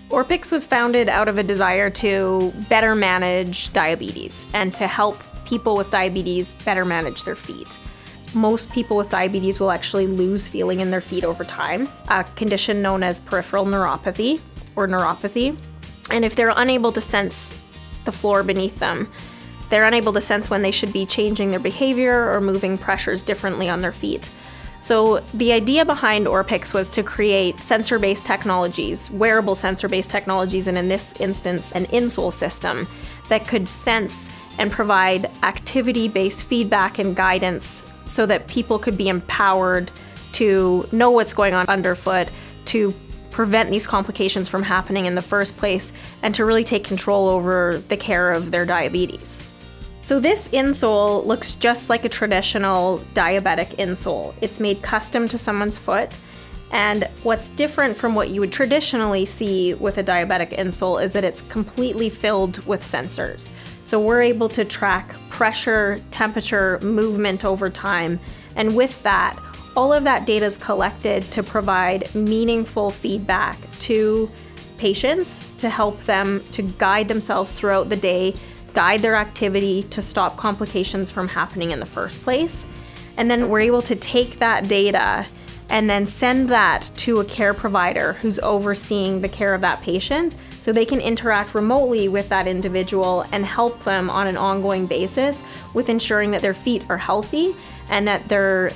Orpyx was founded out of a desire to better manage diabetes and to help people with diabetes better manage their feet. Most people with diabetes will actually lose feeling in their feet over time, a condition known as peripheral neuropathy or neuropathy. And if they're unable to sense the floor beneath them, they're unable to sense when they should be changing their behavior or moving pressures differently on their feet. So the idea behind Orpyx was to create sensor-based technologies, wearable sensor-based technologies, and in this instance, an insole system that could sense and provide activity-based feedback and guidance so that people could be empowered to know what's going on underfoot, to prevent these complications from happening in the first place, and to really take control over the care of their diabetes. So this insole looks just like a traditional diabetic insole. It's made custom to someone's foot, and what's different from what you would traditionally see with a diabetic insole is that it's completely filled with sensors. So we're able to track pressure, temperature, movement over time, and with that, all of that data is collected to provide meaningful feedback to patients to help them to guide themselves throughout the day, guide their activity to stop complications from happening in the first place. And then we're able to take that data and then send that to a care provider who's overseeing the care of that patient so they can interact remotely with that individual and help them on an ongoing basis with ensuring that their feet are healthy and that they're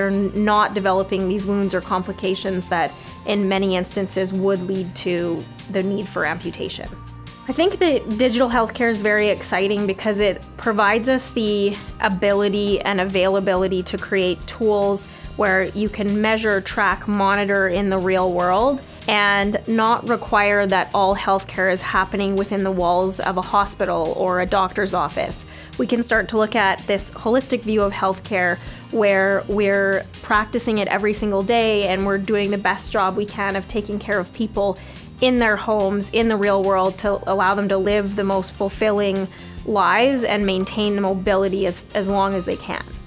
not developing these wounds or complications that in many instances would lead to the need for amputation. I think that digital healthcare is very exciting because it provides us the ability and availability to create tools where you can measure, track, monitor in the real world and not require that all healthcare is happening within the walls of a hospital or a doctor's office. We can start to look at this holistic view of healthcare where we're practicing it every single day and we're doing the best job we can of taking care of people in their homes, in the real world, to allow them to live the most fulfilling lives and maintain mobility as long as they can.